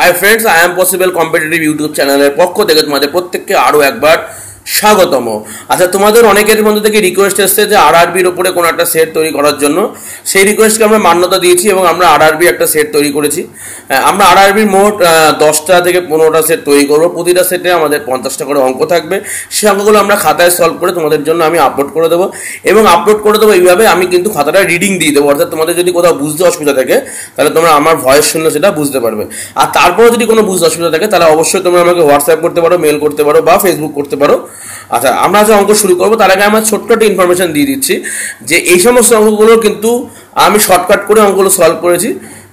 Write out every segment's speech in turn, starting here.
High friends, I am possible competitive YouTube channel पक्ष থেকে তোমাদের প্রত্যেককে আরো একবার স্বাগতম। আচ্ছা, তোমাদের অনেকের মধ্যে থেকে রিকোয়েস্ট এসেছে যে আরআরবির উপরে কোনো একটা সেট তৈরি করার জন্য। সেই রিকোয়েস্টকে আমরা মান্যতা দিয়েছি এবং আমরা আরআরবি একটা সেট তৈরি করেছি। আমরা আরআরবির মোট 10টা থেকে 15টা সেট তৈরি করব। প্রতিটা সেটে আমাদের 50টা করে অঙ্ক থাকবে। সেই অঙ্কগুলো আমরা খাতায় সলভ করে তোমাদের জন্য আমি আপলোড করে দেবো এবং আপলোড করে দেবো এইভাবে, আমি কিন্তু খাতাটা রিডিং দিয়ে দেবো। অর্থাৎ তোমাদের যদি কোথাও বুঝতে অসুবিধা থাকে তাহলে তোমরা আমার ভয়েস শুনলে সেটা বুঝতে পারবে। আর তারপরে যদি কোনো বুঝতে অসুবিধা থাকে তাহলে অবশ্যই তোমরা আমাকে হোয়াটসঅ্যাপ করতে পারো, মেল করতে পারো বা ফেসবুক করতে পারো। আচ্ছা, আমরা যে অঙ্ক শুরু করবো তার আগে আমার ছোট্ট একটা ইনফরমেশন দিয়ে দিচ্ছি যে এই সমস্ত অঙ্কগুলো কিন্তু আমি শর্টকাট করে অঙ্কগুলো সলভ করেছি।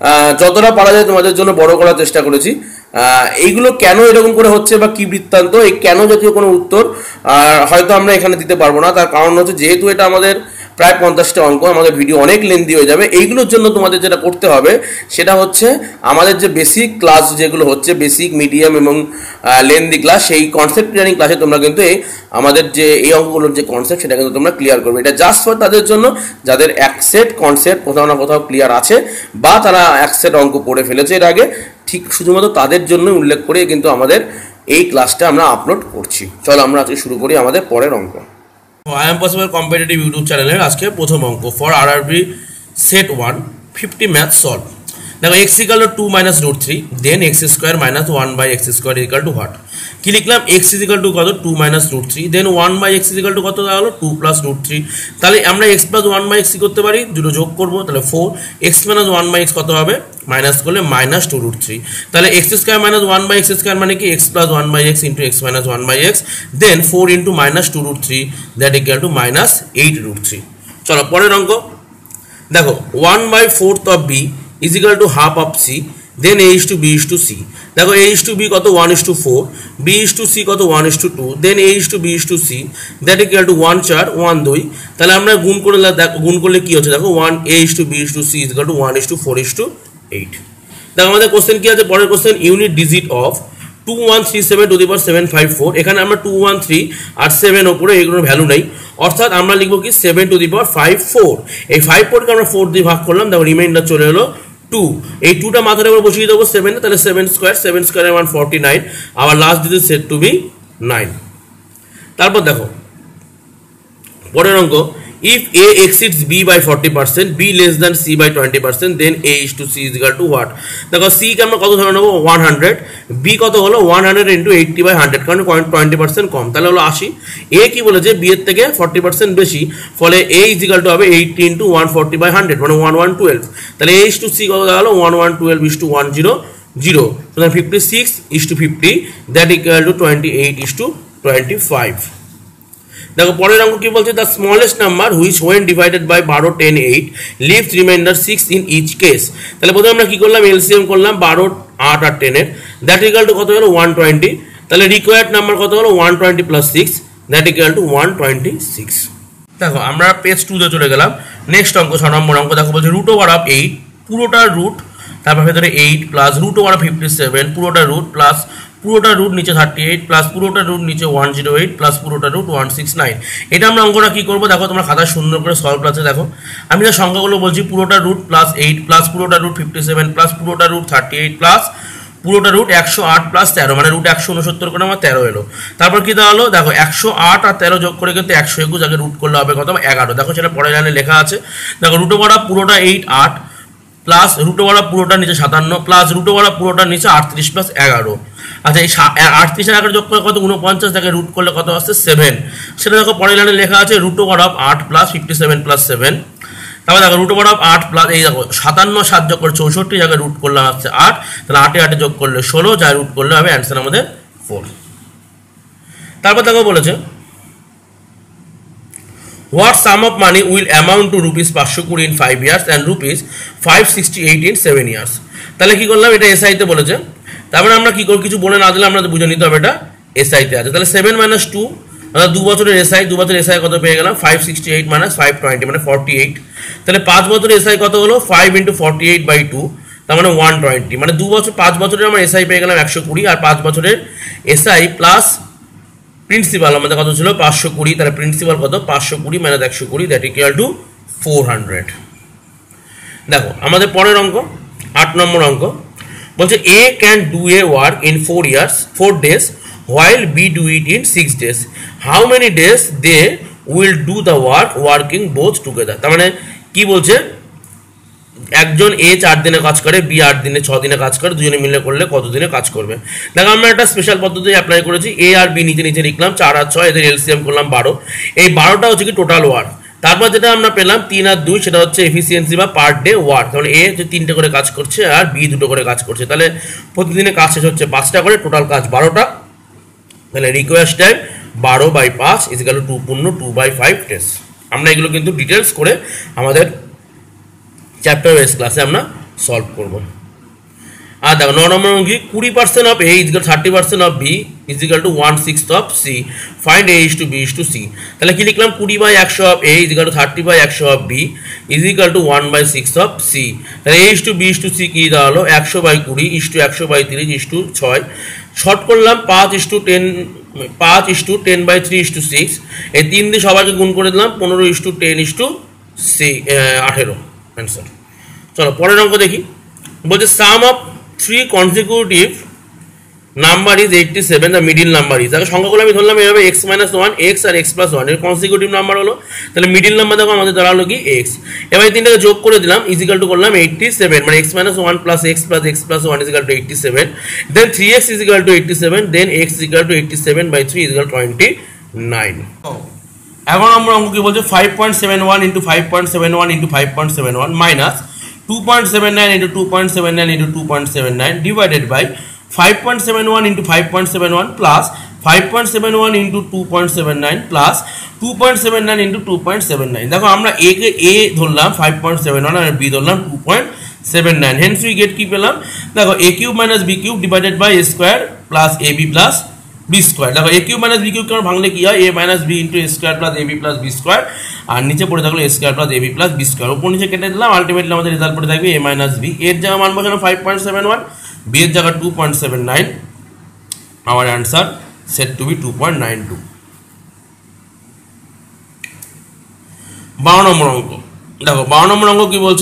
যতটা পারা যায় তোমাদের জন্য বড় করার চেষ্টা করেছি। এইগুলো কেন এরকম করে হচ্ছে বা কি বৃত্তান্ত, এই কেন জাতীয় কোনো উত্তর হয়তো আমরা এখানে দিতে পারবো না। তার কারণ হচ্ছে যেহেতু এটা আমাদের প্রায় 50টা অঙ্ক, আমাদের ভিডিও অনেক লেন্দি হয়ে যাবে। এইগুলোর জন্য তোমাদের যেটা করতে হবে সেটা হচ্ছে আমাদের যে বেসিক ক্লাস যেগুলো হচ্ছে, বেসিক, মিডিয়াম এবং লেন্দি ক্লাস, সেই কনসেপ্ট ক্লিয়ারিং ক্লাসে তোমরা কিন্তু আমাদের যে এই অঙ্কগুলোর যে কনসেপ্ট সেটা কিন্তু তোমরা ক্লিয়ার করবে। এটা জাস্ট ফর তাদের জন্য যাদের এক সেট কনসেপ্ট কোথাও না কোথাও ক্লিয়ার আছে বা তারা এক সেট অঙ্ক পড়ে ফেলেছে এর আগে, ঠিক শুধুমাত্র তাদের জন্য উল্লেখ করে কিন্তু আমাদের এই ক্লাসটা আমরা আপলোড করছি। চলো আমরা আজকে শুরু করি আমাদের পরের অঙ্ক। আই এম পসিবল কম্পিটিটিভ ইউটিউব চ্যানেলের আজকে প্রথম অঙ্ক for RRB set 1 50 math solve. দেখো x equal to 2 minus root 3, then x square minus 1 by x square equal to what. কি লিখলাম? x ইকুয়াল টু কত? 2 minus root 3, then 1 by x equal to কত হলো? 2 প্লাস রুট 3। তাহলে আমরা x plus 1 by x করতে পারি, দুটো যোগ করবো, তাহলে 4। x মাইনাস 1 বাই x কত হবে? মাইনাস করলে মাইনাস 2 রুট 3। তাহলে x square minus 1 by x square মানে কি? x plus 1 by x into x minus 1 by x, then 4 into minus 2 root 3 that equal to minus 8 root 3। চলো পরের অঙ্ক দেখো, 1 by 4th of b is equal to half of c, then a is to b is to c। দেখো a is to b কত? 1:4, b is to c কত? 1:2, then a is to b is to c that equal to 1 4 1 2। তাহলে আমরা গুণ করলে গুণ করলে কি হচ্ছে? দেখো 1 a is to b is to c is equal to 1:4:8। দেখো আমাদের কোশ্চেন কি আছে? পরের question, unit digit of 2137 to the power 754। এখানে আমরা 213 আর 7 ওপরে এগুলোর ভ্যালু নেই, অর্থাৎ আমরা লিখবো কি 7 টু দি পাওয়ার 54। এই 54কে আমরা 4 দিয়ে ভাগ করলাম, দেখো রিমাইন্ডার চলে এলো 2। এই 2টা মাথার উপর বসিয়ে দেবো 7, তাহলে 7 স্কোয়ারের মান 49। আবার last digit set to be 9। তারপর দেখো পরের অঙ্ক, if a exceeds b by 40%, b less than c by 20%, then a is to c is equal to what। দেখো c কে আমরা কত ধরে নেবো? 100। b কত হলো? 100 ইন্টু 80 বাই 100, কারণ 20% কম, তাহলে হলো 80। a কি বলেছে? b এর থেকে 40% বেশি, ফলে a is equal to হবে 80 ইন্টু 140 বাই 100 মানে 1112। তাহলে a is to c কত হলো? 1112 is to 100 সুতরাং 56 is to 50 that equal to 28 is to 25। দেখো পরের অঙ্ক কি বলছে? The smallest number which when divided by 12 10 8 leaves remainder 6 in each case. তাহলে প্রথমে আমরা কি করলাম? এলসিএম করলাম 12 8 আর 10 এর, দ্যাট ইকুয়াল টু কত হলো? 120। তাহলে রিকোয়ার্ড নাম্বার কত হলো? 120 প্লাস 6 দ্যাট ইকুয়াল টু 126। দেখো আমরা পেজ 2 তে চলে গেলাম। নেক্সট অঙ্ক 6 নম্বর অঙ্ক। দেখো বলছে রুট ওভার অফ 8 পুরোটা রুট, তারপর ভেতরে 8 প্লাস রুট ওভার অফ 57 পুরোটা রুট প্লাস পুরোটা রুট নিচে 38 প্লাস পুরোটা রুট নিচে 108 প্লাস পুরোটা রুট 169। এটা আমরা অঙ্কটা কি করবো? দেখো তোমরা খাতা সুন্দর করে সলভ আছে। দেখো আমি যে সংখ্যাগুলো বলছি, পুরোটা রুট প্লাস 8 প্লাস পুরোটা রুট 57 প্লাস পুরোটা রুট 38 প্লাস পুরোটা রুট 108 প্লাস 13 মানে রুট 169 করে আমার 13 এলো। তারপর কি দাঁড়ালো? দেখো 108 আর 13 যোগ করে কিন্তু 121, আগে রুট করলে হবে কত? 11। দেখো সেটা পরের লাইনে লেখা আছে। দেখো রুট ওভার পুরোটা 8 8 প্লাস রুট ওভার পুরোটা নিচে 57 প্লাস রুট ওভার পুরোটা নিচে 38 প্লাস 11। আচ্ছা এই 38 এর আগে যোগ করে কত? 49, থেকে রুট করলে কত আসছে? 7। সেটা দেখো পরের লাইনে লেখা আছে root over of 8 plus 57 plus 7। তারপর দেখো রুট ওভার অফ 8 প্লাস এই দেখো 57 7 যোগ করে 64, জায়গায় রুট করলে আসছে 8, তাহলে 8 8 যোগ করলে 16, যা রুট করলে হবে অ্যান্সার আমাদের 4। তারপর দেখো বলেছে what sum of money will amount to rupees 520 in 5 years and rupees 568 in 7 years। তাহলে কি করলাম? এটা এসআই তে বলেছে। তারপরে আমরা কি করব? কিছু বলে না দিলে আমরা বুঝে নিতে হবে এটা এসআই তে আছে। তাহলে 7 মাইনাস 2 অর্থাৎ 2 বছরের এসআই, 2 বছরের এসআই কত পেয়ে গেলাম? 568 মাইনাস 520 মানে 48। তাহলে 5 বছরের এসআই কত হলো? 5 ইন্টু 48 বাই 2 তার মানে 120 মানে 2 বছর 5 বছরের আমরা এসআই পেয়ে গেলাম 120, আর 5 বছরের এসআই প্লাস প্রিন্সিপাল আমাদের কত ছিল? 520। তাহলে প্রিন্সিপাল কত? 520 মাইনাস 120 দ্যাট ইকুয়াল টু 400। দেখো আমাদের পরের অঙ্ক 8 নম্বর অঙ্ক, বলছে A can do a work in 4 days while B do it in 6 days. How many days they will do the work working both together? তার মানে কি বলছে, একজন A 4 দিনে কাজ করে, B 8 দিনে 6 দিনে কাজ করে, দুজনে মিলে করলে কত দিনে কাজ করবে। দেখো আমরা একটা স্পেশাল পদ্ধতি অ্যাপ্লাই করেছি। A আর B নিচে লিখলাম, 4 আর 6 এদের এলসিএম করলাম 12। এই 12টা হচ্ছে কি টোটাল ওয়ার্ক। তারপর যেটা আমরা পেলাম 3 আর 2 সেটা হচ্ছে এফিসিয়েন্সি বা পার ডে ওয়ার্ক। তাহলে A হচ্ছে 3টে করে কাজ করছে আর B 2টো করে কাজ করছে, তাহলে প্রতিদিনে কাজ শেষ হচ্ছে 5টা করে, টোটাল কাজ 12টা। তাহলে রিকোয়েস্ট টাইম 12/5 = 2 পূর্ণ 2/5 ডেজ। আমরা এগুলো কিন্তু ডিটেলস করে আমাদের চ্যাপ্টার ওয়াইজ ক্লাসে আমরা সলভ করব। আর দেখো 9 নম্বর অঙ্ক, 20% of A = 30% of B = 1/6 of C, find A is to B is to C। তাহলে কি লিখলাম, 20/100 of A = 30/100 of B = 1/6 of C। তাহলে A is to B is to C কি দাঁড়ালো, 100/20 is to 100/30 is to 6। Short করলাম 5:10/3 is to 6। এই 3 দিয়ে সবাইকে গুণ করে দিলাম, 15:10 is to 18 অ্যান্সার। চলো পরের অঙ্ক দেখি। বলছে sum of 3 consecutive number is 87, the middle number is. দেখো সংখ্যাগুলো আমি ধরলাম এভাবে x - 1 x আর x + 1 এর কনসিকিউটিভ নাম্বার হলো, তাহলে মিডিল নাম্বার দেখো আমাদের দাঁড়ালো কি x। এবার এই তিনটাকে যোগ করে দিলাম, ইজিক্যাল টু করলাম 87, মানে x - 1 + x + x + 1 = 87, দেন 3x = 87, দেন x = 87/3 = 29। এখন আমরা অঙ্ক কি বলছে, 5.71 × 5.71 × 5.71 minus 2.79 × 2.79 × 2.79 divided by 5.71 × 5.71 plus 5.71 × 2.79 plus 2.79 × 2.79। দেখো আমরা a কে a ধরলাম 5.71 আর b ধরলাম 2.79, হেন্স উই গেট কি পেলাম, দেখো a³ - b³ divided by a² plus ab plus b²। দেখো a³ - b³ কেন ভাঙলে কি হয়, a - b × a² plus ab plus b², আর নিচে পড়ে থাকলো a² plus ab plus b², উপর নিচে কেটে দিলাম, আলটিমেটলি আমাদের রেজাল্ট পড়ে থাকবে a - b। এর জায়গা মান বসানো 5.71, b এর জায়গা 2.79, আমার অ্যান্সার সেট টু বি 2.92। 12 নম্বর অঙ্ক দেখো, 12 নম্বর অঙ্ক কি বলছে,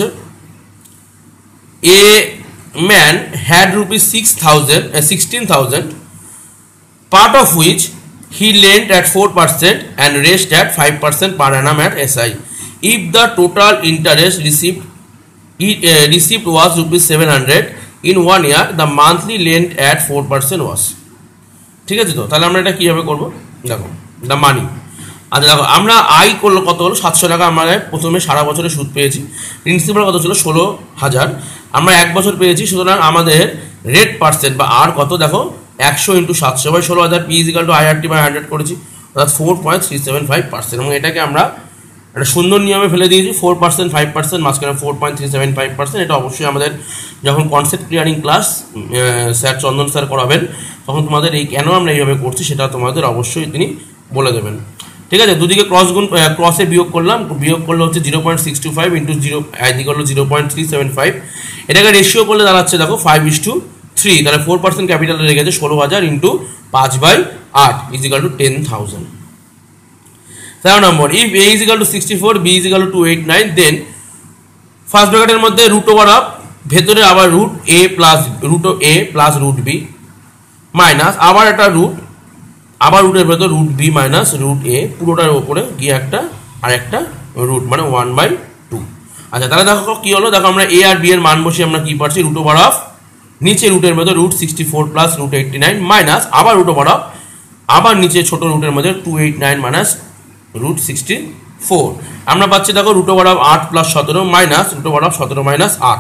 a man had ₹16,000 part of which he lent at 4% and raised at 5% per annum at SI. If the total interest received was ₹700 in 1 year, the monthly lent at 4% was। ঠিক আছে, তো তাহলে আমরা এটা কীভাবে করবো, দেখো দ্য মানি। আচ্ছা দেখো আমরা আয় করলো কত হলো 700 টাকা, আমরা প্রথমে সারা বছরে সুদ পেয়েছি, প্রিন্সিপাল কত ছিল 16,000, আমরা 1 বছর পেয়েছি, সুতরাং আমাদের রেট পার্সেন্ট বা আর কত, দেখো 100 × 700/16,000, p = IRT/100 করেছি, অর্থাৎ 4.375%। এবং এটাকে আমরা একটা সুন্দর নিয়মে ফেলে দিয়েছি, 4%, 5%, মাঝখানে 4.375%। এটা অবশ্যই আমাদের যখন concept clearing class sir Chandan sir করাবেন, তখন তোমাদের এই কেন আমরা এইভাবে করছি সেটা তোমাদের অবশ্যই তিনি বলে দেবেন। ঠিক আছে, দুদিকে ক্রসে বিয়োগ করলাম, বিয়োগ করলে হচ্ছে 0.625 × 0 এদিকে হলো 0.375, এটাকে রেশিও করলে দাঁড়াচ্ছে দেখো 5:3, তাহলে 4% ক্যাপিটালে রেখেছে 16,000 × 5/8 = 10,000। 7 number, if a = 64, b = 289, then first ব্র্যাকেটের মধ্যে √/, ভেতরে আবার √a প্লাস √b মাইনাস আবার একটা রুট, আবার রুটের ভেতর √b মাইনাস √a, পুরোটার ওপরে গিয়ে একটা আর একটা রুট, মানে 1/2। আচ্ছা তাহলে দেখো কি হলো, দেখো আমরা a আর b এর মান বসে আমরা কি পাচ্ছি, √/, নিচে রুটের ভেতর √64 প্লাস √89 মাইনাস আবার √/, আবার নিচে ছোট রুটের মধ্যে 289 মাইনাস √64, আমরা পাচ্ছি দেখো √/, 8 + 17 মাইনাস √/, 17 মাইনাস 8,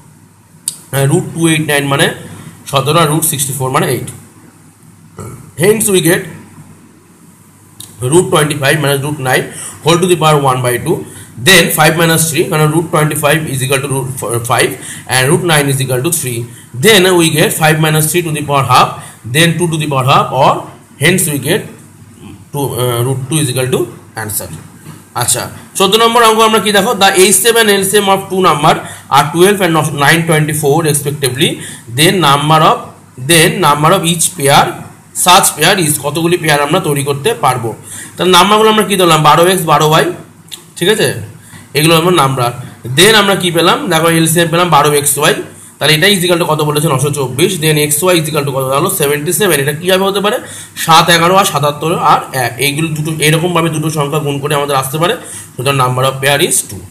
√289 মানে 17 আর √64 মানে 8। Hence we get √25 minus √9 whole to the power 1/2, then 5 minus 3, কারণ √25 is equal to √5 and √9 is equal to 3, then we get 5 minus 3 to the power half, then 2 to the power half, or hence we get √2 is equal to answer। আচ্ছা 14 নম্বর অঙ্ক আমরা কি দেখো, the HCF and LCM of two number are 12 and 924 respectively, then number of each pair such pair is, কতগুলি pair আমরা তৈরি করতে পারবো। তাহলে নাম্বারগুলো আমরা কি ধরলাম, 12x 12y, ঠিক আছে, এগুলো আমার নাম্বার। দেন আমরা কি পেলাম, দেখো এলসিএম পেলাম 12xy, তাহলে এটা ইজিক্যাল টু কত বলেছে 924, then x y equal to কত হলো 77। এটা কীভাবে হতে পারে 7, 11 আর 77 আর 1, এইগুলো দুটো এরকমভাবে দুটো সংখ্যা গুণ করে আমাদের আসতে পারে। সুতরাং নাম্বার অফ পেয়ার ইজ 2।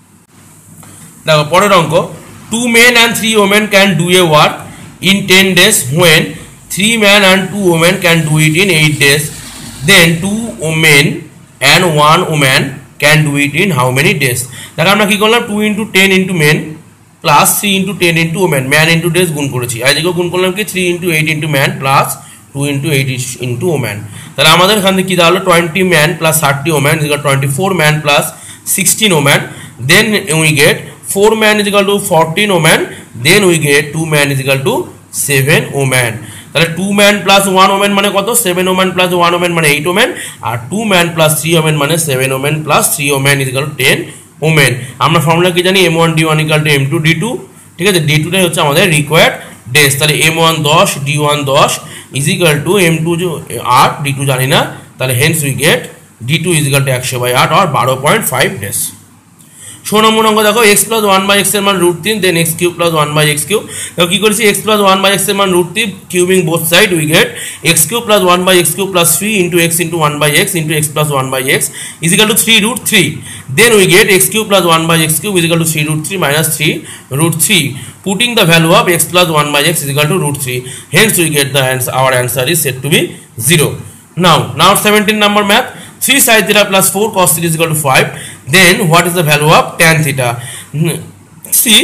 দেখো পরের অঙ্ক, 2 men and 3 women can do a work in 10 days when 3 men and 2 women can do it in 8 days. Then 2 men and 1 woman can do it in how many days? দেখো আমরা কি করলাম 2 into 10 into men plus 3 into 10 into women, man into days গুণ করেছি। আর এদিকে গুণ করলাম কি 3 into 8 into man plus 2 into 8 into woman। তাহলে আমাদের এখান থেকে কি দাঁড়ালো 20 man plus 30 women is equal to 24 man plus 16 women. Then we get 4 man is equal to 14 women. Then we get 2 man is equal to 7 women. তাহলে 2 man plus 1 woman মানে কত 7 women plus 1 woman মানে 8 women, আর 2 man plus 3 women মানে 7 women plus 3 women is equal to 10 women। আমরা formula কি জানি m1 d1 equal to m2 d2, ঠিক আছে। d2 টাই হচ্ছে আমাদের রিকোয়ার্ড ডেজ। তাহলে m1 10 d1 10 is equal to m2 8, d2 জানি না, তাহলে hence we get d2 is equal to 100/8 or 12.5 days। 16 নম্বর অঙ্ক দেখো, x plus 1/x এর মান √3, then x cube plus 1/x cube। দেখো কি করেছি x plus 1/x এর মান √3, cubing both side we get x cube plus 1/x cube plus 3 into x into 1/x into x plus 1/x is equal to 3√3. Then we get x cube plus 1/x cube is equal to 3√3 minus 3√3. Putting the value of x plus 1/x is equal to √3. Hence we get the answer. Our answer is said to be 0. Now 17 number math. 3 sin theta plus 4 cos theta is equal to 5. Then what is the value of tan theta? See,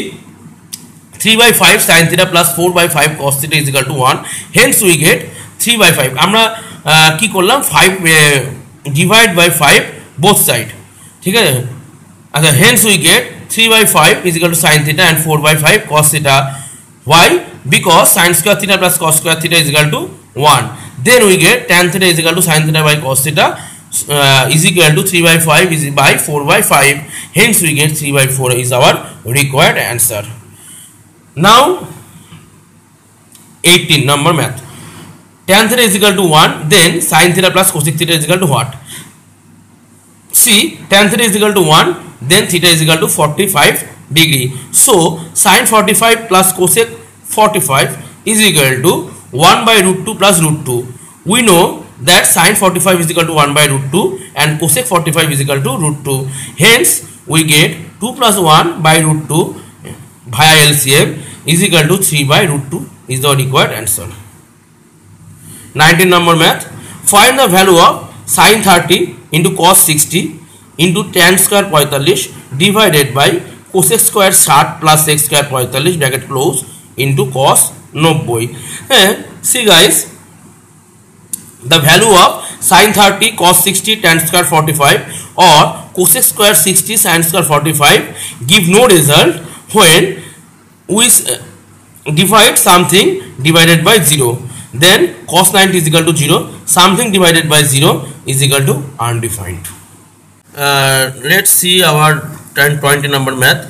3/5 sin theta plus 4/5 cos theta is equal to 1. Hence we get 3/5. আমরা কি করলাম 5 divide by 5 both side, ঠিক আছে। আচ্ছা, hence we get 3/5 is equal to sin theta and 4/5 cos theta. Why? Because sin square theta plus cos square theta is equal to 1. Then we get tan theta is equal to sin theta by cos theta is equal to 3/5 is by 4/5. Hence we get 3/4 is our required answer. Now 18 number math. Tan theta is equal to 1, then sin theta plus cosec theta is equal to what? See, tan theta is equal to 1, then theta is equal to 45 degree. So sin 45 plus cosec 45 is equal to 1/√2 plus √2. We know that sin 45 is equal to 1/√2 and cosec 45 is equal to √2. Hence we get 2 plus 1/√2 via LCM is equal to 3/√2 is the required answer. 19 number math. Find the value of sin 30 into cos 60 into tan square 45 divided by cosec square 60 plus sec square 45 bracket close into cos 90. See guys, the value of sin 30 cos 60 tan square 45 or cosec square 60 sin square 45 give no result when we divide something divided by 0. Then cos 90 is equal to 0, something divided by 0 is equal to undefined. Let's see our 20 number math.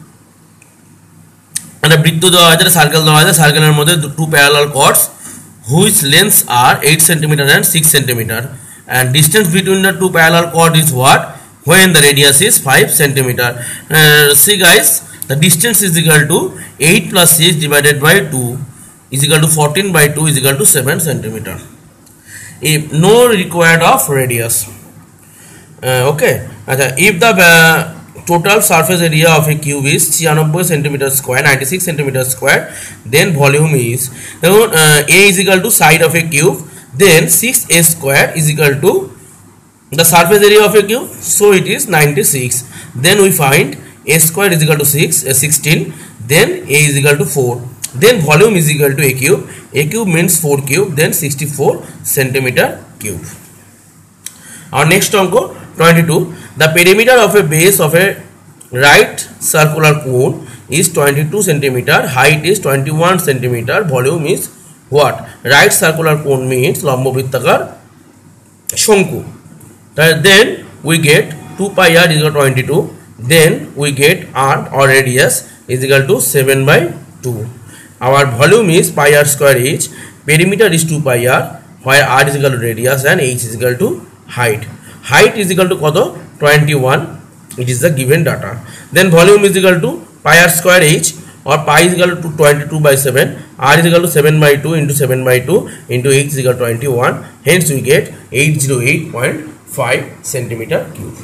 একটা বৃত্ত দেওয়া আছে, circle দেওয়া আছে, সার্কেলের মধ্যে two parallel chords whose lengths are 8 cm and 6 cm, and distance between the two parallel chord is what? When the radius is 5 cm. See guys, the distance is equal to 8 plus 6 divided by 2 is equal to 14 by 2 is equal to 7 cm. If no required of radius. Okay, if the total surface area of a cube is 96 cm square, 96 cm square, then volume is A is equal to side of a cube, then 6a square is equal to the surface area of a cube, so it is 96. Then we find a square is equal to 16, then a is equal to 4, then volume is equal to a cube means 4 cube, then 64 centimeter cube. Our next anko 22. The perimeter of a base of a right circular cone is 22 cm, height is 21 cm, volume is what? Right circular cone means লম্ব বৃত্তাকার শঙ্কু। Then we get 2 pi r is equal to 22. Then we get r or radius is equal to 7/2. Our volume is pi r square h. Perimeter is 2 pi r, where r is equal to radius and h is equal to height. Height is equal to কত? 21. It is the given data. Then volume is equal to pi r square h, or pi is equal to 22 by 7, r is equal to 7 by 2 into 7 by 2 into x is equal to 21. Hence we get 808.5 centimeter cube.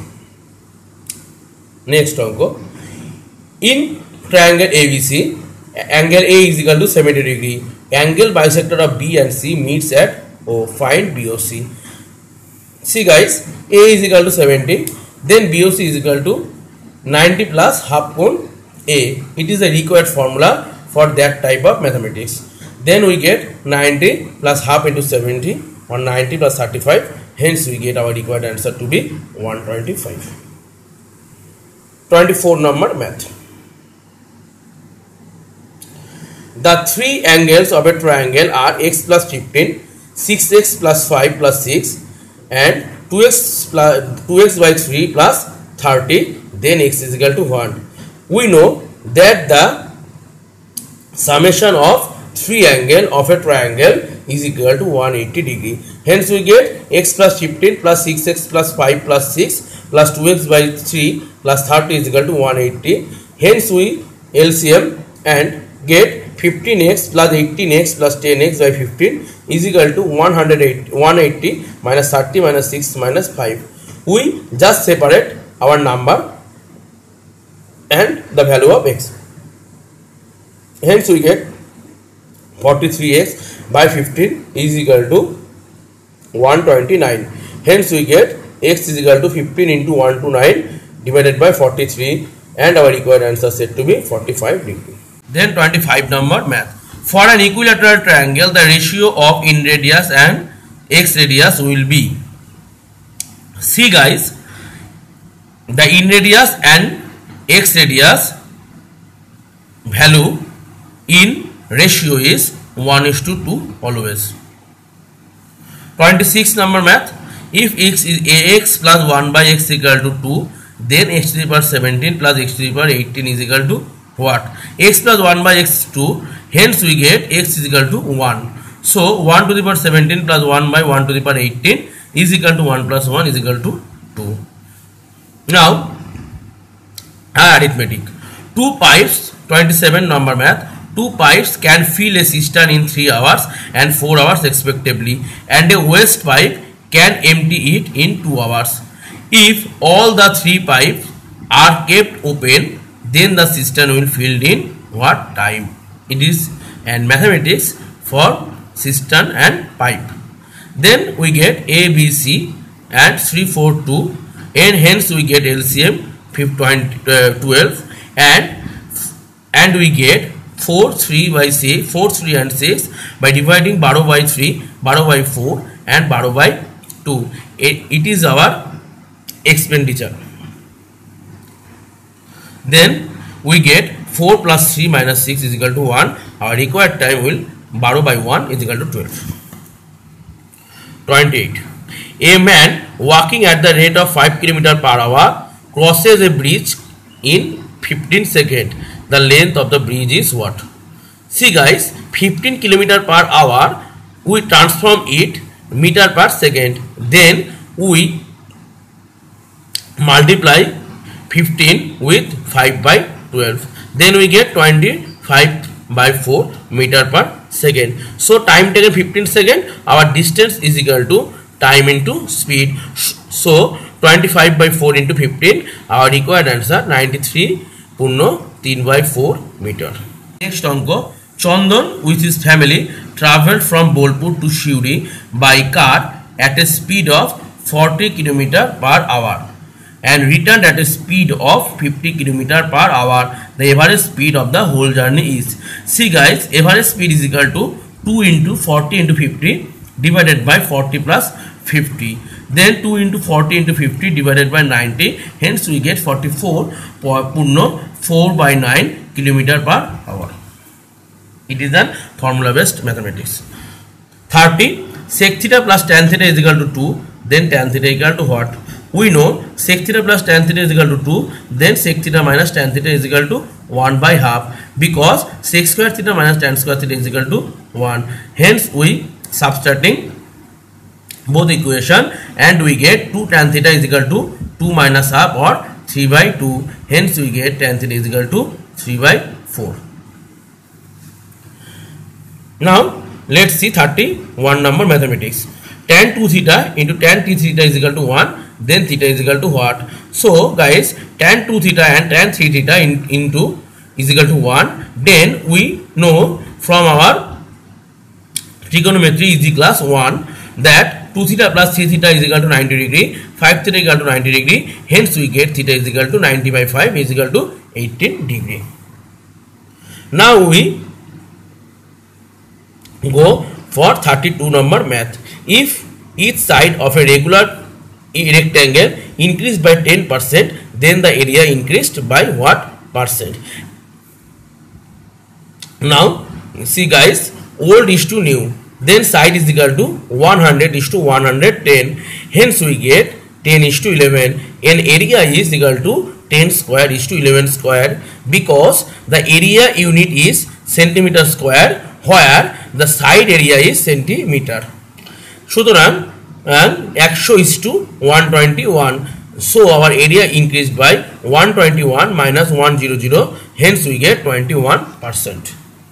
Next anko, in triangle ABC, angle A is equal to 70 degree. Angle bisector of B and C meets at O. Find BOC. See guys, A is equal to 70, then BOC is equal to 90 plus half cone A. It is the required formula for that type of mathematics. Then we get 90 plus half into 70 or 90 plus 35. Hence we get our required answer to be 125. 24 number math. The three angles of a triangle are x plus 15, 6x plus 5 plus 6 and 2x by 3 plus 30, then x is equal to 1. We know that the summation of three angles of a triangle is equal to 180 degree. Hence we get x plus 15 plus 6x plus 5 plus 6 plus 2x by 3 plus 30 is equal to 180. Hence we LCM and get 15x plus 18x plus 10x by 15 is equal to 180 minus 30 minus 6 minus 5. We just separate our number and the value of x. Hence we get 43x by 15 is equal to 129. Hence we get x is equal to 15 into 129 divided by 43 and our required answer set to be 45 degree. Then 25 number math. For an equilateral triangle, the ratio of in radius and x radius will be. See guys, the in radius and x radius value in ratio is 1:2 always. 26 number math. If x is ax plus 1 by x equal to 2, then x to the power 17 plus x to the power 18 is equal to what? X plus 1 by x is 2. Hence we get x is equal to 1. So 1 to the power 17 plus 1 by 1 to the power 18 is equal to 1 plus 1 is equal to 2. Now arithmetic. Two pipes, 27 number math. Two pipes can fill a cistern in 3 hours and 4 hours respectively, and a waste pipe can empty it in 2 hours. If all the 3 pipes are kept open, then the cistern will filled in what time? It is and mathematics for cistern and pipe. Then we get A, B, C and 3, 4, 2, and hence we get LCM 12 and we get 4, 3 by 6, 4, 3 and 6 by dividing 12 by 3, 12 by 4 and 12 by 2. It is our expenditure. Then we get 4 plus 3 minus 6 is equal to 1. Our required time will 12 by 1 is equal to 12. 28. A man walking at the rate of 5 km per hour crosses a bridge in 15 seconds. The length of the bridge is what? See guys, 15 km per hour, we transform it meter per second. Then we multiply 15 with 5 by 12. Then we get 25 by 4 meter per second. So time taken 15 seconds. Our distance is equal to time into speed. So 25 by 4 into 15. Our required answer 93.3 by 4 meter. Next anko. Chandan with his family travelled from Bolpur to Shiuri by car at a speed of 40 km per hour and returned at a speed of 50 km per hour. The average speed of the whole journey is. See guys, average speed is equal to 2 into 40 into 50 divided by 40 plus 50. Then 2 into 40 into 50 divided by 90. Hence we get 44.4 by 9 km per hour. It is an formula based mathematics. 30. Sec theta plus tan theta is equal to 2. Then tan theta equal to what? We know sec theta plus tan theta is equal to 2. Then sec theta minus tan theta is equal to 1 by half, because sec square theta minus tan square theta is equal to 1. Hence we subtracting both equation and we get 2 tan theta is equal to 2 minus half or 3 by 2. Hence we get tan theta is equal to 3 by 4. Now let's see 31 number mathematics. Tan 2 theta into tan t theta is equal to 1. Then theta is equal to what? So guys, tan 2 theta and tan 3 theta into is equal to 1. Then we know from our trigonometry easy class 1 that 2 theta plus 3 theta is equal to 90 degree, 5 theta is equal to 90 degree. Hence we get theta is equal to 90 by 5 is equal to 18 degree. Now we go for 32 number math. If each side of a regular rectangle increased by 10%, then the area increased by what percent? Now see guys, old is to new, then side is equal to 100 is to 110. Hence we get 10 is to 11 and area is equal to 10 square is to 11 square, because the area unit is centimeter square where the side area is centimeter. সুতরাং 100 is to 121, so our area increased by 121 minus 100, hence we get 21%.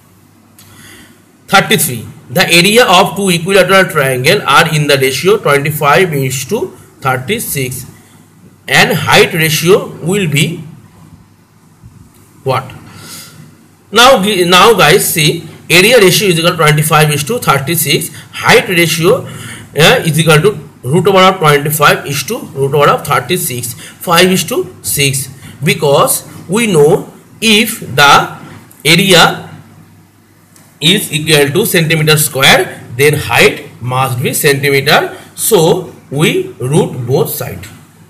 33. The area of two equilateral triangles are in the ratio 25 is to 36 and height ratio will be what? Now guys see, area ratio is equal to 25 is to 36, height ratio is equal to root over of 25 is to root over of 36, 5 is to 6, because we know if the area is equal to centimeter square, then height must be centimeter, so we root both sides.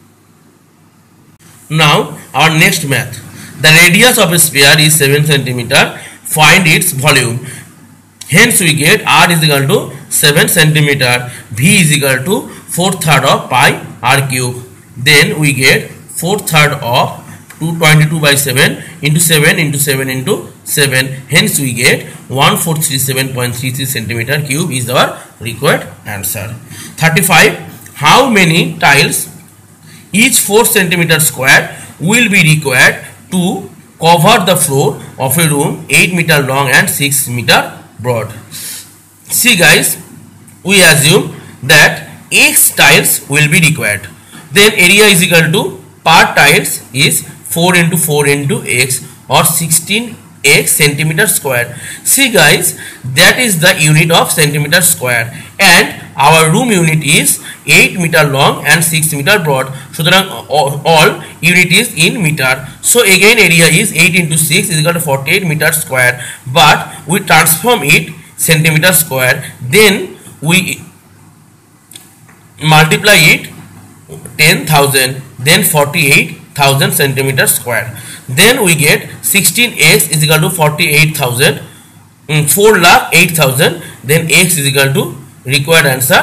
Now our next math. The radius of a sphere is 7 centimeter. Find its volume. Hence we get r is equal to 7 centimeter. V is equal to 4/3 of pi r cube. Then we get 4/3 of 222 by 7 into 7 into 7 into 7. Hence we get 1437.33 centimeter cube is our required answer. 35. How many tiles each 4 centimeter square will be required to cover the floor of a room 8 meter long and 6 meter broad? See guys, we assume that x tiles will be required. Then area is equal to per tiles is 4 into 4 into x or 16x centimeter square. See guys, that is the unit of centimeter square and our room unit is 8 meter long and 6 meter broad. So all unit is in meter. So again area is 8 into 6 is equal to 48 meter square, but we transform it centimeter square, then we multiply it 10,000, then 48,000 centimeter square. Then we get 16x is equal to 48,000, 4,08,000. Then x is equal to required answer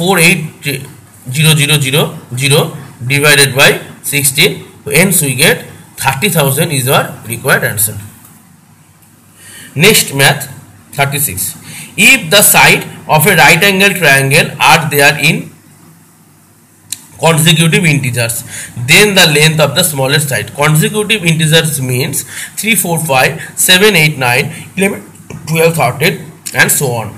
48,000 divided by 16. Hence we get 30,000 is our required answer. Next math 36. If the side of a right angle triangle are there in consecutive integers, then the length of the smallest side. Consecutive integers means 3, 4, 5, 7, 8, 9, 11, 12, 13 and so on.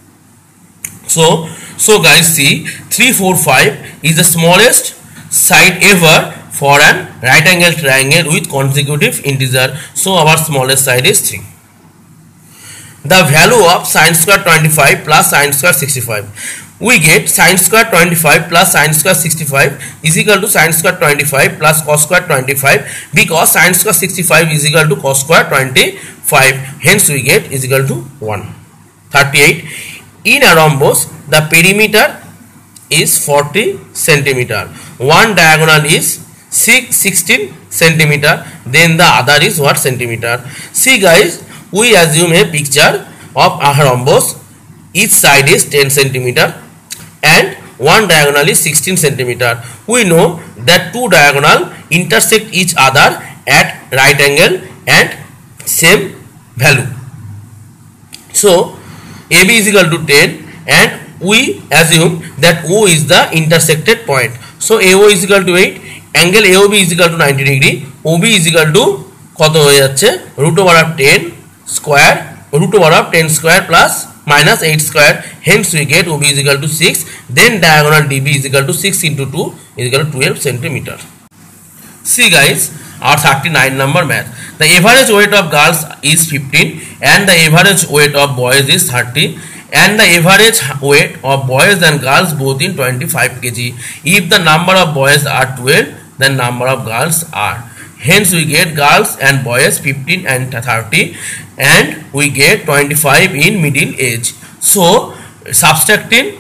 So guys see, 3, 4, 5 is the smallest side ever for an right angle triangle with consecutive integer. So our smallest side is 3. The value of sin square 25 plus sin square 65. We get sin square 25 plus sin square 65 is equal to sin square 25 plus cos square 25, because sin square 65 is equal to cos square 25. Hence we get is equal to 1. 38. In a rhombus, the perimeter is 40 centimeter. One diagonal is 16 centimeter. Then the other is what centimeter. See guys, we assume a picture of a rhombus. Each side is 10 centimeter and one diagonal is 16 centimeter. We know that two diagonal intersect each other at right angle and same value. So AB is equal to 10 and we assume that O is the intersected point. So AO is equal to 8, angle AOB is equal to 90 degree, OB is equal to কত হয়ে যাচ্ছে root over of 10 square, root over of 10 square plus minus 8 square. Hence we get OB is equal to 6. Then diagonal DB is equal to 6 into 2 is equal to 12 centimeter. See guys, our 39 number math. The average weight of girls is 15 and the average weight of boys is 30 and the average weight of boys and girls both in 25 kg. If the number of boys are 12, then number of girls are. Hence we get girls and boys 15 and 30 and we get 25 in middle age. So subtracting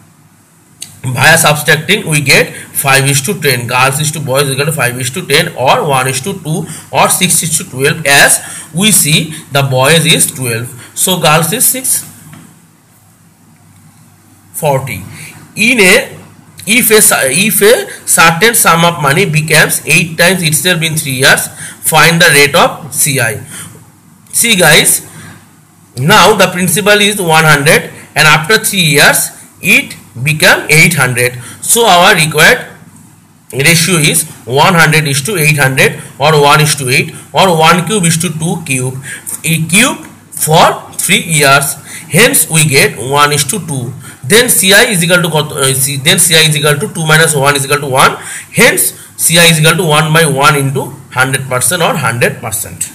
we get 5:10. Girls is to boys is equal to 5:10 or 1:2 or 6:12, as we see the boys is 12. So girls is 640. If a certain sum of money becomes 8 times itself in 3 years, find the rate of CI. See guys, now the principal is 100 and after 3 years it become 800. So our required ratio is 100 is to 800 or 1 is to 8 or 1 cube is to 2 cube. A cube for 3 years. Hence we get 1 is to 2. Then CI is equal to 2 minus 1 is equal to 1. Hence CI is equal to 1 by 1 into 100% or 100%.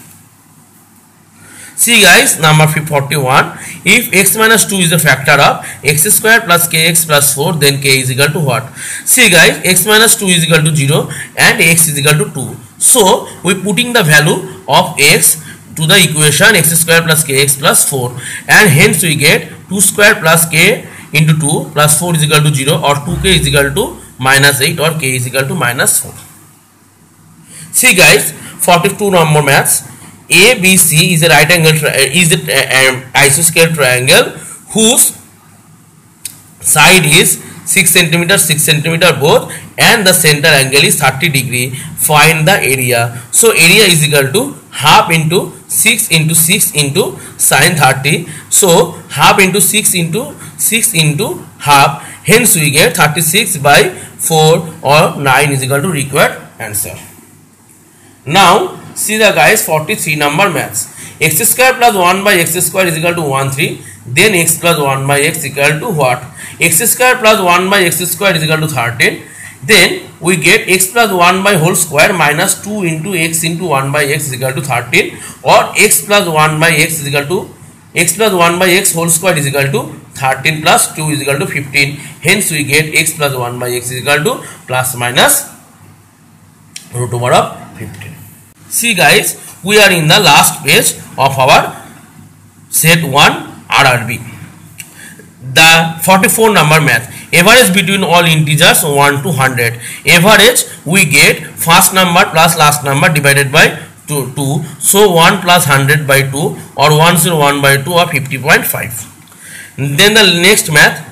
See guys, number 41. If x minus 2 is a factor of x square plus kx plus 4, then k is equal to what? See guys, x minus 2 is equal to 0 and x is equal to 2. So we putting the value of x to the equation x square plus kx plus 4 and hence we get 2 square plus k into 2 plus 4 is equal to 0 or 2k is equal to minus 8 or k is equal to minus 4. See guys, 42 number maths. ABC is a right angle isosceles triangle whose side is 6 cm 6 cm both and the center angle is 30 degree. Find the area. So area is equal to half into 6 into 6 into sin 30. So half into 6 into 6 into half. Hence we get 36 by 4 or 9 is equal to required answer. Now see the guys, 43 number maths. X square plus 1 by x square is equal to 13. Then x plus 1 by x equal to what? X square plus 1 by x square is equal to 13. Then we get x plus 1 by whole square minus 2 into x into 1 by x is equal to 13 or x plus 1 by x is equal to x plus 1 by x whole square is equal to 13 plus 2 is equal to 15. Hence we get x plus 1 by x is equal to plus minus root over of 15. See guys, we are in the last page of our set 1 RRB. The 44 number math. Average between all integers 1 to 100. Average we get first number plus last number divided by 2. So 1 plus 100 by 2 or 101 by 2 or 50.5. Then the next math,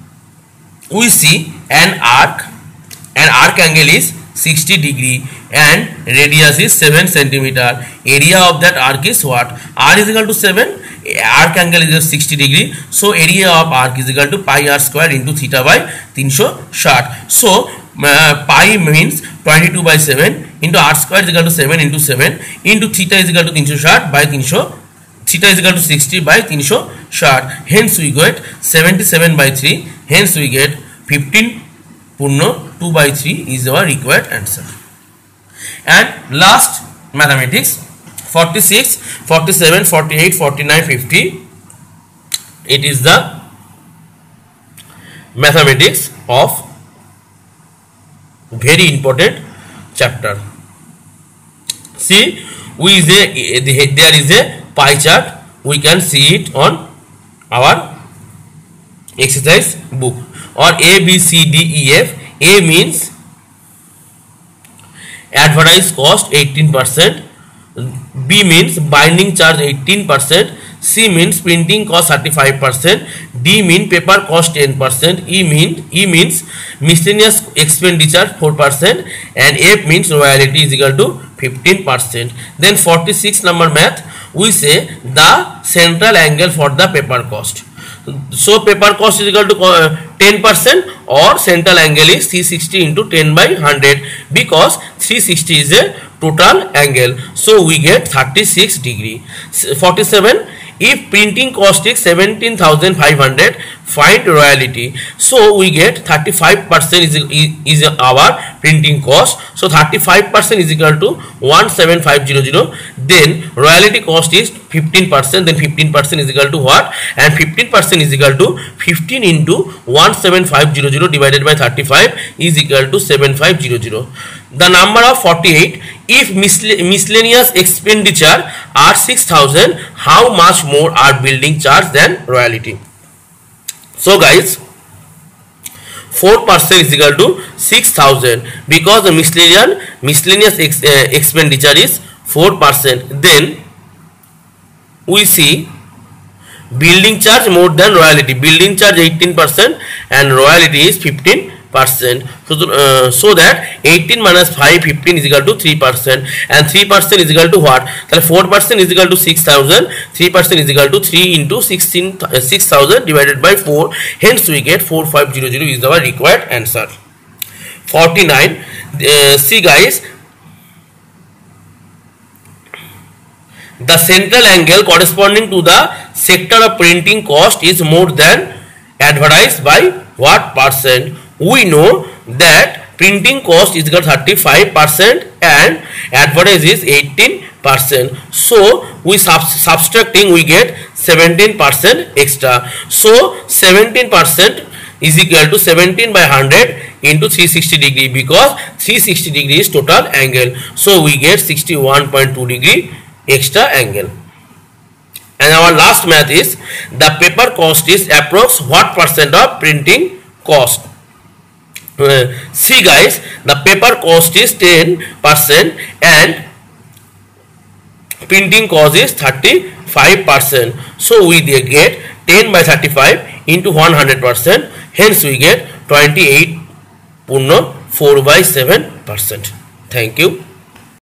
we see an arc angle is 60 degree and radius is 7 centimeter. Area of that arc is what? R is equal to 7. Arc angle is 60 degree. So area of arc is equal to pi r square into theta by 360. So pi means 22 by 7 into r square is equal to 7 into 7 into theta is equal to 360 by 360. Theta is equal to 60 by 360. Hence we get 77 by 3. Hence we get 15 Purno 2 by 3 is our required answer. And last mathematics, 46, 47, 48, 49, 50. It is the mathematics of very important chapter. See, there is a pie chart. We can see it on our exercise book. Or A, B, C, D, E, F. A means advertised cost 18%. B means binding charge 18%. C means printing cost 35%. D means paper cost 10%. E means miscellaneous expenditure 4%. And F means royalty is equal to 15%. Then 46 number math, we say the central angle for the paper cost. So paper cost is equal to 10% or central angle is 360 into 10 by 100 because 360 is a total angle. So we get 36 degree. 47, if printing cost is 17,500, find royalty. So we get 35% is our printing cost. So 35% is equal to 17500. Then royalty cost is 15%. Then 15% is equal to what? And 15% is equal to 15 into 17500 divided by 35 is equal to 7500. The number of 48. If miscellaneous expenditure are 6,000, how much more are building charge than royalty? So guys, 4% is equal to 6,000 because the miscellaneous expenditure is 4%. Then we see building charge more than royalty. Building charge 18% and royalty is 15%. So that 18 minus 5, 15 is equal to 3%, and 3% is equal to what? 4% is equal to 6,000. 3% is equal to 3 into 6,000 divided by 4. Hence we get 4500 is our required answer. 49. See guys, the central angle corresponding to the sector of printing cost is more than advertised by what percent? We know that printing cost is equal to 35% and advertise is 18%. So we subtracting, we get 17% extra. So 17% is equal to 17 by 100 into 360 degree, because 360 degree is total angle. So we get 61.2 degree extra angle. And our last math is the paper cost is approx what percent of printing cost? See guys, the paper cost is 10% and printing cost is 35%. So we get 10 by 35 into 100%. Hence we get 28.4 by 7%. Thank you.